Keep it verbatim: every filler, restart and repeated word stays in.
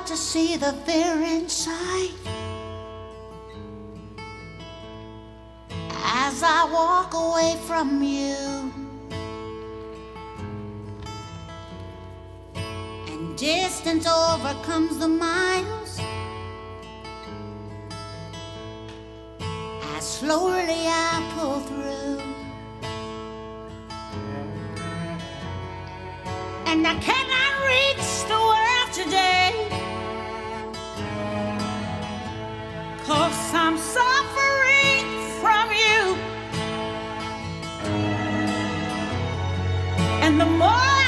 hard to see the fear inside as I walk away from you. And distance overcomes the miles as slowly I pull through. And I cannot reach the world today, 'cause I'm suffering from you. And the more